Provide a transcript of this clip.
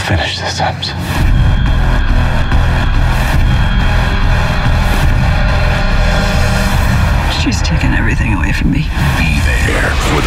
finish this, Ems. She's taken everything away from me. Be there